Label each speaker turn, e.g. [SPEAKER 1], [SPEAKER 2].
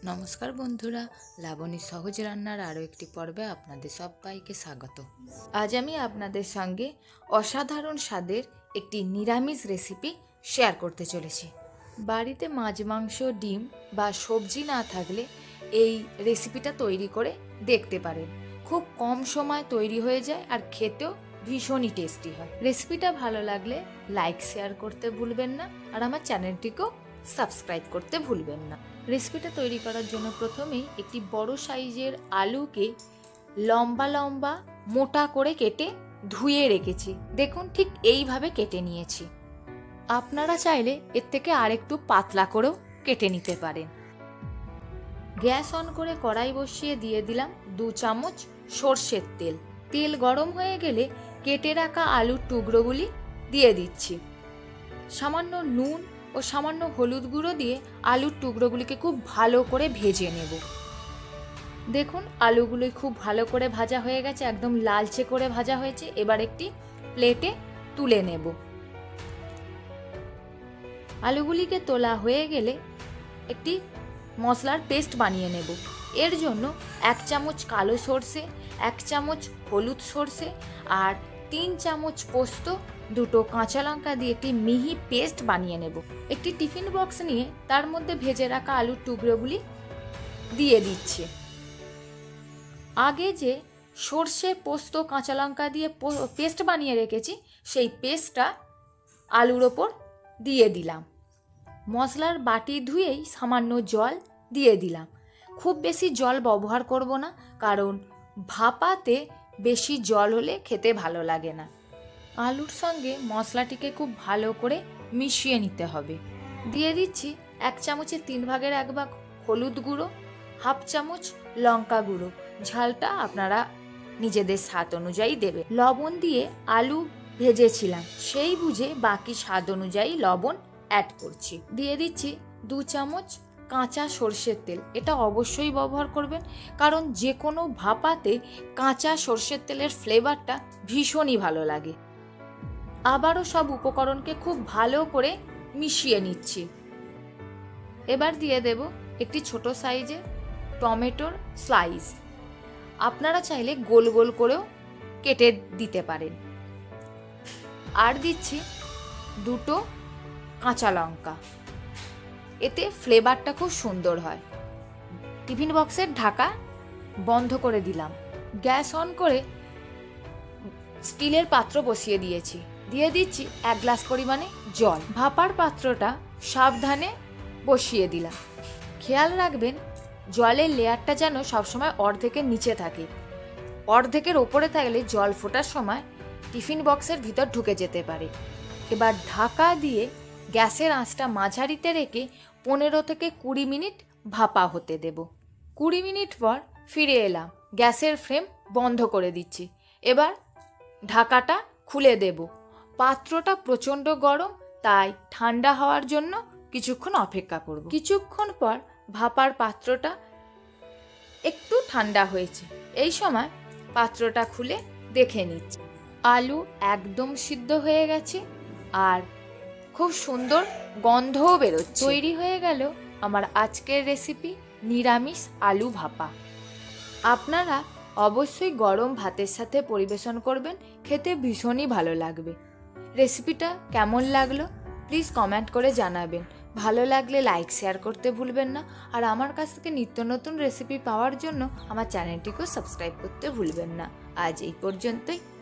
[SPEAKER 1] নমস্কার বন্ধুরা, লাবণী সহজ রান্নার আরও একটি পর্বে আপনাদের সবাইকে স্বাগত। আজ আমি আপনাদের সঙ্গে অসাধারণ স্বাদের একটি নিরামিষ রেসিপি শেয়ার করতে চলেছি। বাড়িতে মাছ, মাংস, ডিম বা সবজি না থাকলে এই রেসিপিটা তৈরি করে দেখতে পারেন। খুব কম সময় তৈরি হয়ে যায় আর খেতেও ভীষণই টেস্টি হয়। রেসিপিটা ভালো লাগলে লাইক শেয়ার করতে ভুলবেন না, আর আমার চ্যানেলটিকেও সাবস্ক্রাইব করতে ভুলবেন না। রেসিপিটা তৈরি করার জন্য প্রথমেই একটি বড় সাইজের আলুকে লম্বা লম্বা মোটা করে কেটে ধুয়ে রেখেছি। দেখুন, ঠিক এইভাবে কেটে নিয়েছি। আপনারা চাইলে এর থেকে আরেকটু পাতলা করেও কেটে নিতে পারেন। গ্যাস অন করে কড়াই বসিয়ে দিয়ে দিলাম 2 চামচ সর্ষের তেল। তেল গরম হয়ে গেলে কেটে রাখা আলুর টুকরোগুলি দিয়ে দিচ্ছি। সামান্য নুন ও সামান্য হলুদ গুঁড়ো দিয়ে আলুর টুকরোগুলিকে খুব ভালো করে ভেজে নেব। দেখুন, আলুগুলি খুব ভালো করে ভাজা হয়ে গেছে, একদম লালচে করে ভাজা হয়েছে। এবার একটি প্লেটে তুলে নেব। আলুগুলিকে তোলা হয়ে গেলে একটি মশলার পেস্ট বানিয়ে নেব। এর জন্য 1 চামচ কালো সর্ষে, 1 চামচ হলুদ সর্ষে আর 3 চামচ পোস্ত, 2টো কাঁচা লঙ্কা দিয়ে একটি মিহি পেস্ট বানিয়ে নেব। একটি টিফিন বক্স নিয়ে তার মধ্যে ভেজে রাখা আলুর টুকরোগুলি দিয়ে দিচ্ছি। আগে যে সর্ষে, পোস্ত, কাঁচা লঙ্কা দিয়ে পেস্ট বানিয়ে রেখেছি, সেই পেস্টটা আলুর ওপর দিয়ে দিলাম। মশলার বাটি ধুয়েই সামান্য জল দিয়ে দিলাম। খুব বেশি জল ব্যবহার করব না, কারণ ভাপাতে বেশি জল হলে খেতে ভালো লাগে না। আলুর সঙ্গে মশলাটিকে খুব ভালো করে মিশিয়ে নিতে হবে। দিয়ে দিচ্ছি 1 চামচের 3 ভাগের 1 ভাগ হলুদ গুঁড়ো, 1/2 চামচ লঙ্কা গুঁড়ো। ঝালটা আপনারা নিজেদের স্বাদ অনুযায়ী দেবে। লবণ দিয়ে আলু ভেজেছিলাম, সেই বুঝে বাকি স্বাদ অনুযায়ী লবণ অ্যাড করছি। দিয়ে দিচ্ছি 2 চামচ কাঁচা সর্ষের তেল। এটা অবশ্যই ব্যবহার করবেন, কারণ যে কোনো ভাপাতে কাঁচা সর্ষের তেলের ফ্লেভারটা ভীষণই ভালো লাগে। আবারও সব উপকরণকে খুব ভালো করে মিশিয়ে নিচ্ছি। এবার দিয়ে দেব একটি ছোট সাইজের টমেটোর স্লাইস। আপনারা চাইলে গোল গোল করেও কেটে দিতে পারেন। আর দিচ্ছি 2টো কাঁচা লঙ্কা। এতে ফ্লেভারটা খুব সুন্দর হয়। টিফিন বক্সের ঢাকা বন্ধ করে দিলাম। গ্যাস অন করে স্টিলের পাত্র বসিয়ে দিয়েছি। দিয়ে দিচ্ছি 1 গ্লাস পরিমাণে জল। ভাপার পাত্রটা সাবধানে বসিয়ে দিলাম। খেয়াল রাখবেন জলের লেয়ারটা যেন সবসময় অর্ধেকের নিচে থাকে। অর্ধেকের ওপরে থাকলে জল ফোটার সময় টিফিন বক্সের ভিতর ঢুকে যেতে পারে। এবার ঢাকা দিয়ে গ্যাসের আঁচটা মাঝারিতে রেখে 15 থেকে 20 মিনিট ভাপা হতে দেব। 20 মিনিট পর ফিরে এলাম। গ্যাসের ফ্লেম বন্ধ করে দিচ্ছি। এবার ঢাকাটা খুলে দেব। পাত্রটা প্রচণ্ড গরম, তাই ঠান্ডা হওয়ার জন্য কিছুক্ষণ অপেক্ষা করব। কিছুক্ষণ পর ভাপার পাত্রটা একটু ঠান্ডা হয়েছে। এই সময় পাত্রটা খুলে দেখে নিচ্ছি। আলু একদম সিদ্ধ হয়ে গেছে আর খুব সুন্দর গন্ধও বেরোচ্ছে। তৈরি হয়ে গেল আমার আজকের রেসিপি নিরামিষ আলু ভাপা। আপনারা অবশ্যই গরম ভাতের সাথে পরিবেশন করবেন, খেতে ভীষণই ভালো লাগবে। রেসিপিটা কেমন লাগলো প্লিজ কমেন্ট করে জানাবেন। ভালো লাগলে লাইক শেয়ার করতে ভুলবেন না, আর আমার কাছ থেকে নিত্য নতুন রেসিপি পাওয়ার জন্য আমার চ্যানেলটিকেও সাবস্ক্রাইব করতে ভুলবেন না। আজ এই পর্যন্তই।